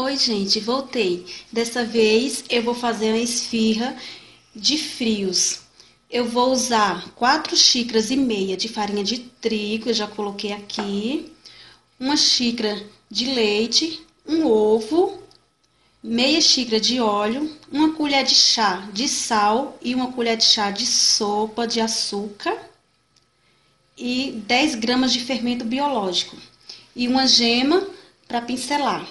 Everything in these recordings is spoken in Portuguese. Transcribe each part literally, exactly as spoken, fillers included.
Oi, gente, voltei. Dessa vez eu vou fazer uma esfirra de frios. Eu vou usar quatro xícaras e meia de farinha de trigo, eu já coloquei aqui, uma xícara de leite, um ovo, meia xícara de óleo, uma colher de chá de sal e uma colher de chá de sopa de açúcar e dez gramas de fermento biológico e uma gema para pincelar.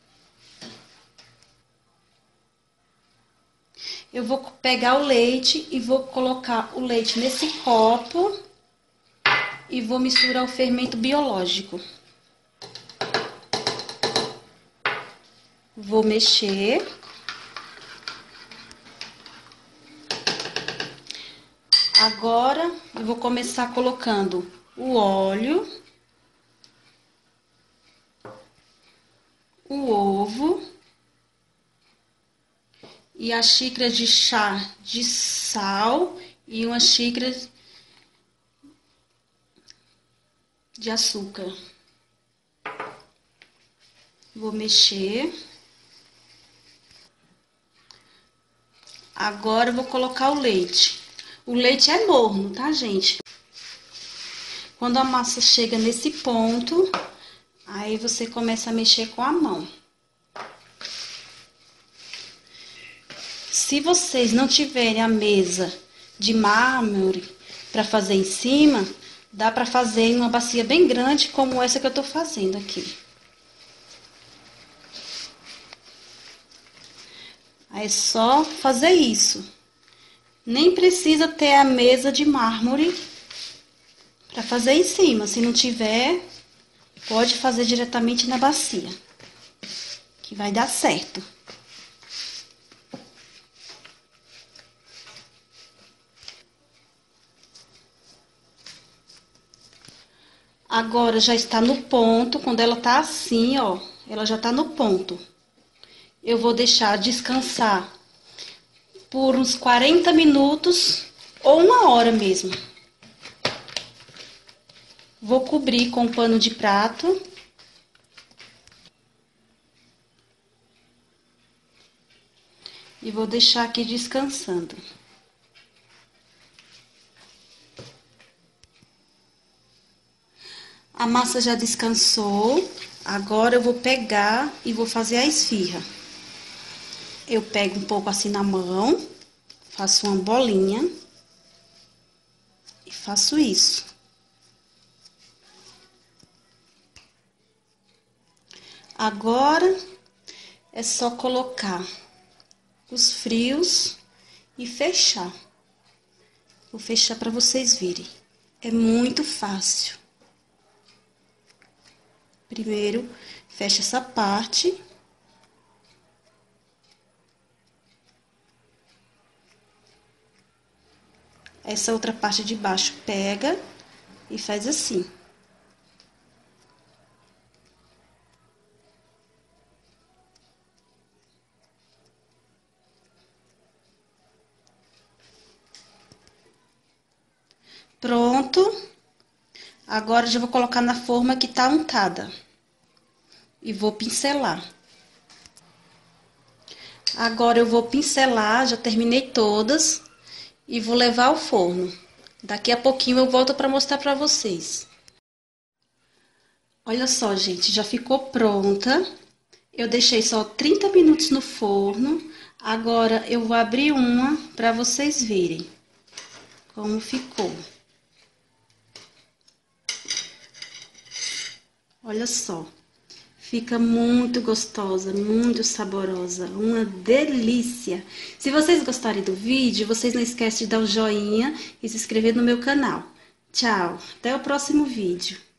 Eu vou pegar o leite e vou colocar o leite nesse copo e vou misturar o fermento biológico. Vou mexer. Agora eu vou começar colocando o óleo, o ovo e a xícara de chá de sal e uma xícara de açúcar. Vou mexer. Agora eu vou colocar o leite. O leite é morno, tá, gente? Quando a massa chega nesse ponto, aí você começa a mexer com a mão. Se vocês não tiverem a mesa de mármore para fazer em cima, dá para fazer em uma bacia bem grande, como essa que eu tô fazendo aqui. Aí é só fazer isso. Nem precisa ter a mesa de mármore para fazer em cima. Se não tiver, pode fazer diretamente na bacia, que vai dar certo. Agora já está no ponto, quando ela tá assim, ó, ela já tá no ponto. Eu vou deixar descansar por uns quarenta minutos ou uma hora mesmo. Vou cobrir com pano de prato. E vou deixar aqui descansando. A massa já descansou, agora eu vou pegar e vou fazer a esfirra. Eu pego um pouco assim na mão, faço uma bolinha e faço isso. Agora é só colocar os frios e fechar. Vou fechar para vocês verem. É muito fácil. Primeiro, fecha essa parte. Essa outra parte de baixo pega e faz assim. Pronto. Agora já vou colocar na forma que tá untada. E vou pincelar. Agora eu vou pincelar, já terminei todas. E vou levar ao forno. Daqui a pouquinho eu volto para mostrar para vocês. Olha só, gente, já ficou pronta. Eu deixei só trinta minutos no forno. Agora eu vou abrir uma para vocês verem como ficou. Olha só. Fica muito gostosa, muito saborosa, uma delícia! Se vocês gostarem do vídeo, vocês não esquecem de dar o joinha e se inscrever no meu canal. Tchau, até o próximo vídeo.